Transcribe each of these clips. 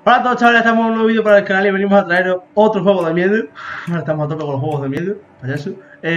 Hola a todos, chavales, estamos en un nuevo vídeo para el canal y venimos a traeros otro juego de miedo. Ahora estamos a tope con los juegos de miedo, payaso.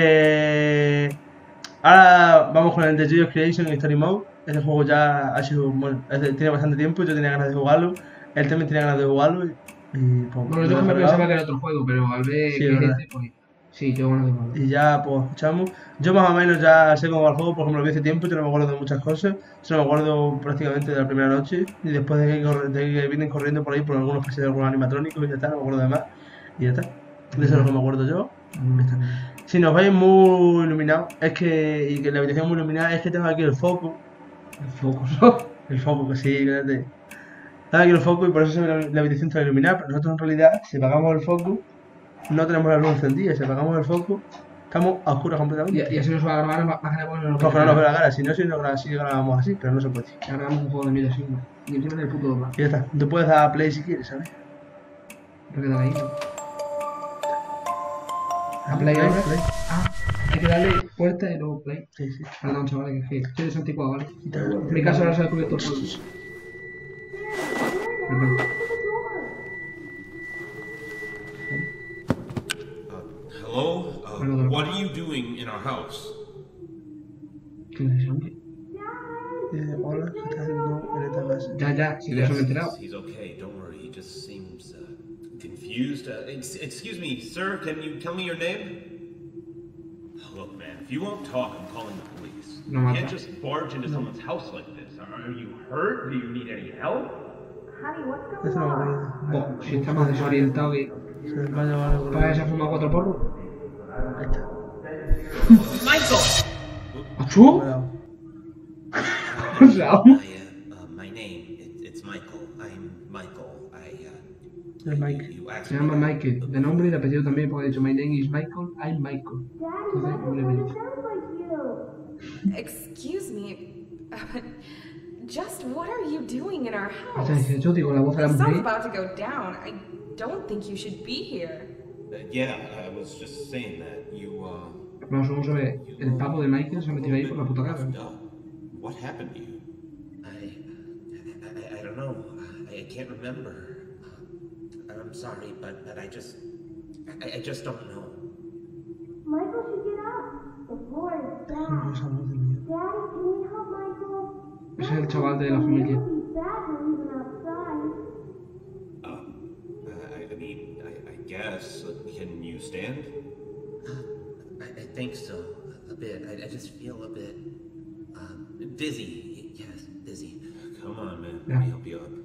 Ahora vamos con el The Geos Creation Story Mode. Este juego ya ha sido, bueno, tiene bastante tiempo, yo tenía ganas de jugarlo. Él también tenía ganas de jugarlo y pues, bueno, yo me pensaba que era otro juego, pero al ver sí, que es este, pues sí, tengo ganas de jugarlo. Y ya, pues, escuchamos. Yo más o menos ya sé cómo va el juego, porque me lo vi hace tiempo, yo no me acuerdo de muchas cosas. Solo me acuerdo prácticamente de la primera noche. Y después de que vienen corriendo por ahí por algunos países de algunos animatrónicos y ya está, no me acuerdo de más. Y ya está. De eso es lo que me acuerdo yo. Si nos veis muy iluminados, es que. Y que la habitación muy iluminada, es que tengo aquí el foco. El foco, ¿no? El foco, que sí, espérate. Tengo aquí el foco y por eso se ve la habitación está iluminada, pero nosotros en realidad, si apagamos el foco, no tenemos la luz encendida. Si apagamos el foco, estamos a oscuras completamente. Y así nos va a grabar más que nada bueno. Porque no nos ve la cara, si no, si grabamos así, pero no se puede. Ya grabamos un juego de miedo así, ¿no? Y encima del puto doblar. Y ya está. Tú puedes dar a play si quieres, ¿sabes? Hay que darle ahí, ¿no? A play ahora. Play. Ah, hay que darle puerta y luego play. Sí, sí. Perdón, chavales, que estoy desanticuado, ¿vale? En mi caso ahora se ha descubierto todo. Perdón. Hello? What are you doing in our house? ¿Quién es ese hombre? Hola, ¿qué estás haciendo en esta casa? Ya, si de eso me he enterado. He's okay, don't worry. He just seems confused. Excuse me, sir, can you tell me your name? Look, man, if you won't talk, I'm calling the police. No, you can't just barge into someone's house like this. Are you hurt? Do you need any help? Honey, what's going Eso no me on? acuerdo. Si está más desorientado que. Se me va a llevar algo. ¿Para que se ha fumado 4 porros? Ahí está. Michael! ¿Achú? Cuidado. O sea, My name, it's Michael. I'm Michael. Es Mike. You asked se me llama that. Michael. De nombre y de apellido también, porque ha dicho: My name is Michael, I'm Michael. Daddy, Entonces, ¿cómo le that veis? sounds like you. Excuse me, just what are you doing in our O sea, house? dice: Yo digo la voz de la The sun's mujer. about to go down. I don't think you should be here. Yeah, I was just saying that. You, No, somos sobre el pavo de Michael, se ha metido ahí por la puta casa. What happened to you? I don't know. I can't remember. I'm sorry, but I just don't know. Michael should get up. The floor is bad. Esa voz de miedo. Daddy, can you help Michael? Ese es el chaval de la familia. It'll be bad to leave him outside. I mean, I guess. Can you stand? I think so. A bit. I just feel a bit dizzy. Yes, dizzy. Come on, man. Let me help you up.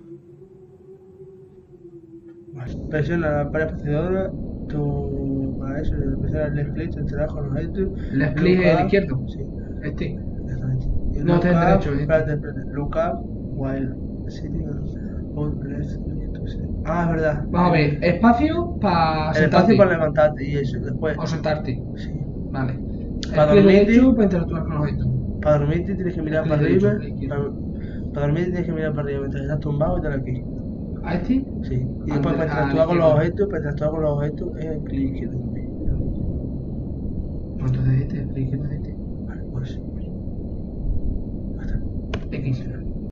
Vale. Presiona la pared espaciadora. Para eso, presiona el left click, te entrarás con los objetos. ¿Left click es el izquierdo? Sí, Este. exactamente. Y No, este es el derecho, ¿eh? Espérate. Look up while sitting on left click to set. Ah, es verdad. Vamos a ver, espacio para El sentarte. espacio para levantarte y eso, después. O sentarte. Sí. Vale. Para El dormir, derecho para interactuar con los objetos. Para dormirte tienes que mirar El para derecho, arriba. el izquierdo. Para dormirte tienes que mirar para arriba mientras estás tumbado y tal aquí. ¿A este? Sí. Y Al después de- para a interactuar la con los izquierda. objetos, es el clic izquierdo también. Pues entonces este, el izquierdo es este. Vale, pues. Basta. X.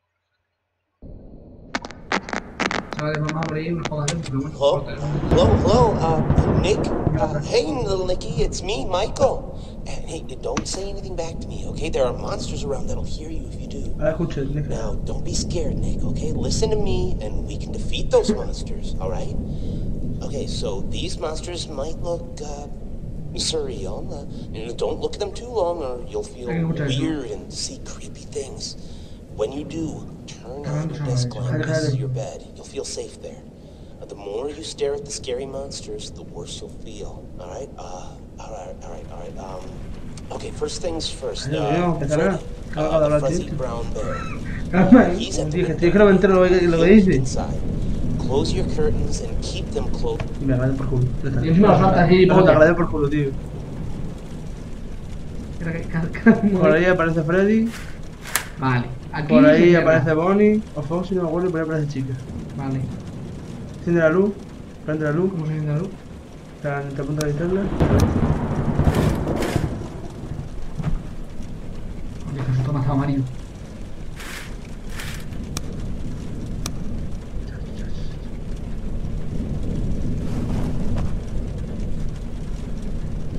Chavales, vamos a morir unos pocos pero bueno. Hello? Hello, Nick? Hey, little Nicky, it's me, Michael. And hey, don't say anything back to me, okay? There are monsters around that'll hear you if you do. Ahora escucha, Nick. Now, don't be scared, Nick, okay? Listen to me, and we can defeat those monsters, all right? Okay, so these monsters might look, surreal. Don't look at them too long, or you'll feel weird and see creepy things. When you do, turn on your desk lamp next to your bed. You'll feel safe there. The more you stare at the scary monsters, the worse you'll feel. All right? Okay, first things first. Freddy, the fuzzy brown bear. He's at the Dije, tío, que no me entero lo que dice. inside. Close your curtains and keep them closed. Y me agradece por culo. Ya está. Y encima lo saltas y No, te agradece por culo, tío. Por ahí aparece Freddy. Vale. Aquí Por ahí se aparece cierra. Bonnie o Foxy, no me acuerdo, y por ahí aparece Chica. Vale. Enciende la luz, prende la luz, ¿Cómo se enciende la luz? te apunta la linterna. Oye, que susto me ha estado Mario.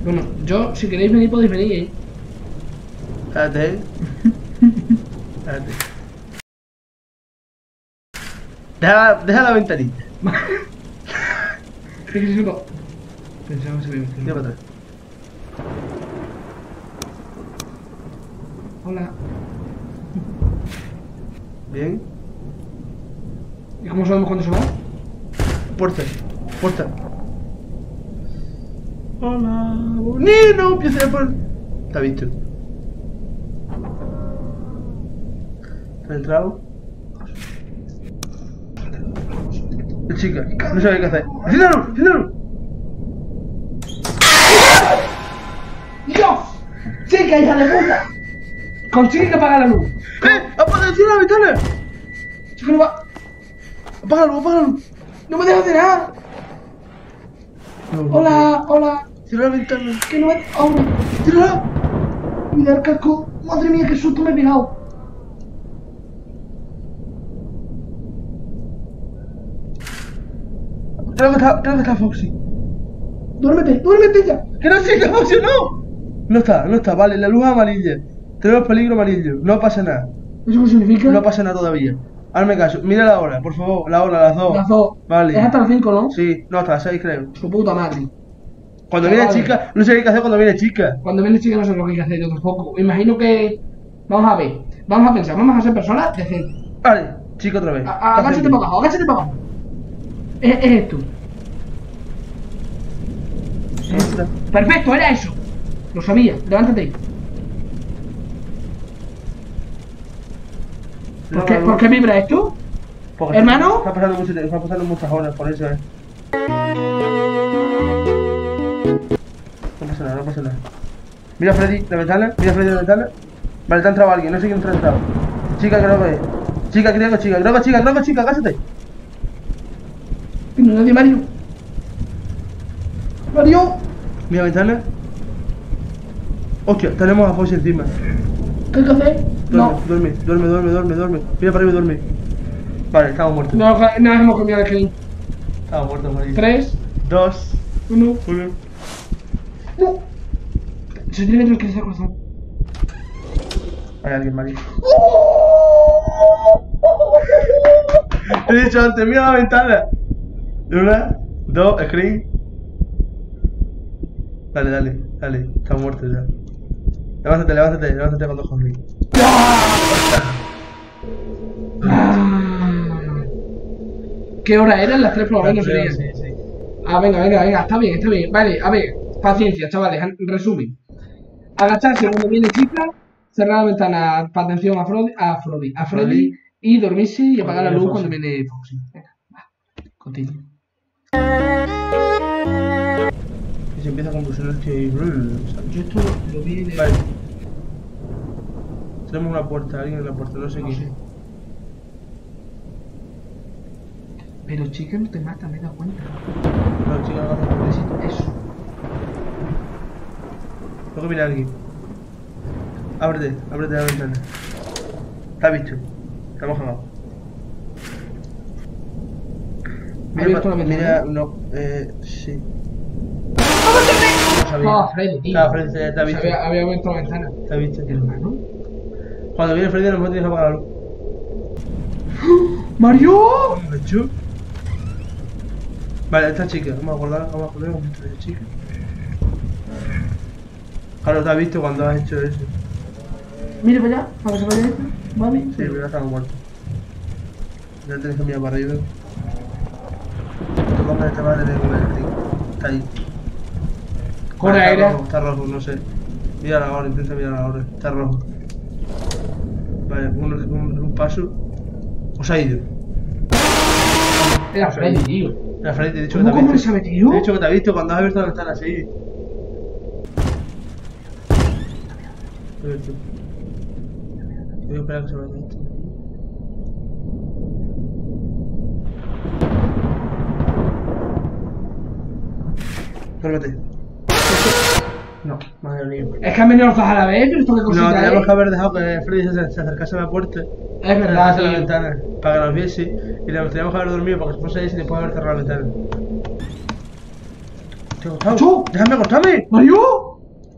Bueno, yo, si queréis venir, podéis venir, Espérate, Espérate. Deja la ventanita. Es que si no... Pensaba que se veía. Tira para atrás. Hola. Bien. ¿Y cómo sabemos cuándo se va? Puerta. Puerta. Hola. Nino, empieza por... Te ha visto. ¿Te ha entrado? La chica, no sabe qué hacer. ¡Enciéndalo! ¡Enciéndalo! ¡Dios! ¡Chica, hija de puta! Consigue que apague la luz. ¡Apaga la ventana! Chica, no va... ¡Apágalo, apágalo! ¡No me dejas de nada! Hola, hola. Cierra la ventana. Que no me... ¡Hombre! ¡Cierra! Mira el casco. Madre mía, qué susto me he pegado. Creo que está Foxy. Duérmete, duérmete ya. ¡Que no sí, que Foxy no! No está, vale, la luz es amarilla. Tenemos peligro amarillo, no pasa nada. ¿Eso qué significa? No pasa nada todavía. Hazme caso, mira la hora, por favor, la hora, las 2. Las 2. Vale. Es hasta las 5, ¿no? Sí, no, hasta las 6 creo. Su puta madre. Cuando Ah, viene vale. chica, no sé qué hay que hacer cuando viene chica. Cuando viene chica no sé lo que hay que hacer yo tampoco. Imagino que... Vamos a ver. Vamos a pensar. Vamos a ser personas decentes. Vale, chica otra vez. Agáchate para abajo, agáchate para abajo. Es esto. Perfecto, era eso. Lo sabía. Levántate. ¿Por qué vibra esto? Porque ¿Hermano? Está pasando muchas horas, por eso No pasa nada, no pasa nada. Mira Freddy, la ventana, mira Freddy la ventana. Vale, te ha entrado alguien, no sé quién te ha entrado. Chica, creo que es. Chica, creo que es chica, agásate. No hay nadie, Mario. Mario. Mira ventana. Hostia, tenemos a Foxy encima. ¿Qué hay que hacer? No. Duerme. Mira para arriba y duerme. Vale, estamos muertos. No hemos cambiado el screen. Estamos muertos, Mario. 3, 2, 1. 1. No. Se tiene que tranquilizar el corazón. Hay alguien, Mario. Te he dicho antes, mira la ventana. 1, 2, screen. Dale. Estamos muertos ya. Levántate con 2 screen. ¿Qué hora eran? Las 3 por lo menos serían. Sí. Ah, venga, está bien. Vale, a ver, paciencia, chavales, resumen. Agacharse cuando viene chica, cerrar la ventana para atención a Freddy y dormirse y apagar la luz cuando viene Foxy. Venga, va, continúa. Y se empieza a convulsionar, tío, y... Yo esto lo vi de... Vale. Tenemos una puerta, alguien en la puerta, no sé No quién. sé. Pero chica no te mata, me he dado cuenta. No, chica, agarra por Necesito eso. Luego viene alguien. Ábrete la ventana. Está visto. Estamos jalados. ¿Ha abierto la ventana? No, sí. Ah, Freddy, tío. Ah, Freddy, te ha visto. Había abierto la ventana. Te ha visto. Hermano. Cuando viene Freddy, a lo mejor tienes que apagar la luz. ¡Mario! ¿Hecho? Vale, esta chica. Vamos a guardar esta chica. Claro, te has visto cuando has hecho eso. Mire para allá, para que se vaya esto. Vale. Sí, pero ya estamos muertos. Ya tienes que mirar para arriba. Tu compra este va a tener un eléctrico. Está ahí. Corre Vale, aire. Está rojo, no sé. Mira ahora, intenta mirar ahora. Está rojo. Vale, un paso. O se ha ido. Era Freddy, tío. La Freddy, te he dicho que te ha ¿Cómo le visto. sabe, tío? Te he dicho que te ha visto cuando has abierto la ventana así. Voy a esperar a que se vaya esto. Duérmete. No, madre mía. Es que han venido los dos a la vez, pero esto qué cosita No, teníamos es. que haber dejado que Freddy se acercase a la puerta. Es verdad, a la tío. ventana, para que nos viese. Y teníamos que haber dormido para que se fuese ahí y después haber cerrado la ventana. Estoy acostado. ¡Achu! ¡Déjame acostarme! ¡Mario!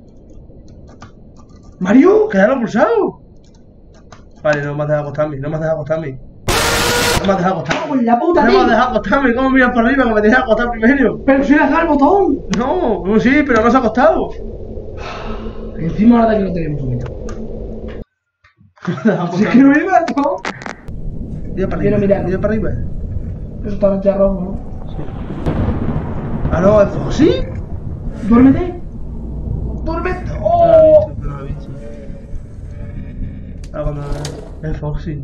¡Mario! ¡Quédalo pulsado! Vale, no me has dejado acostarme, no me has dejado acostarme. No me has dejado acostarme. ¡Cago en la puta, No me tío! has dejado acostarme, ¿cómo miras para arriba que me tenías que acostar primero? ¡Pero si le has dado el botón! No, sí, pero no se ha acostado. Encima ahora que no tenemos sueño. No me has dejado Si es que acostarme. no iba, ¿no? Mira para Quiero arriba, mirar. mira para arriba. Eso está ya rojo, ¿no? ¿Ah, no? ¿Es Foxy? ¡Duérmete! ¡Duérmete! No ¡Oh! lo he visto. Ah, cuando es Foxy.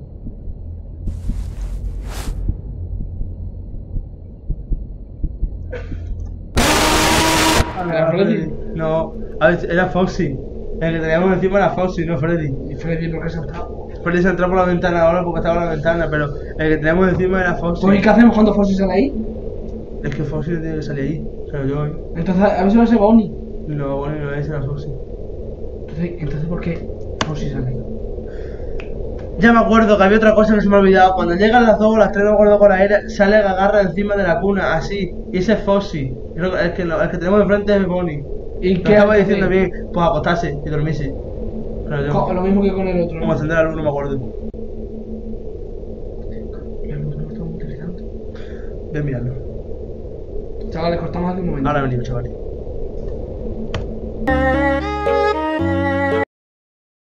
¿Era Freddy? No, a ver, era Foxy. El que teníamos encima era Foxy, no Freddy. ¿Y Freddy por qué se ha entrado? Freddy se entró por la ventana ahora porque estaba en la ventana, pero el que teníamos encima era Foxy. Pues, ¿y qué hacemos cuando Foxy sale ahí? Es que Foxy no tiene que salir ahí, pero yo hoy. Entonces, a ver si va a ser Bonnie. No, bueno, no es era Foxy. Entonces, ¿por qué Foxy sale ahí? Ya me acuerdo que había otra cosa que se me ha olvidado. Cuando llegan las 2 o las 3, no me acuerdo cuál era, sale Gagarra encima de la cuna, así. Y ese es Foxy. Creo que el que tenemos enfrente es Bonnie. ¿Y Lo qué estaba hace? diciendo bien, pues acostarse y dormirse. Pero yo, Lo mismo que con el otro, como ¿no? encender la luz, no me acuerdo. Voy a mirarlo. Chavales, cortamos aquí un momento. Ahora venimos, chavales.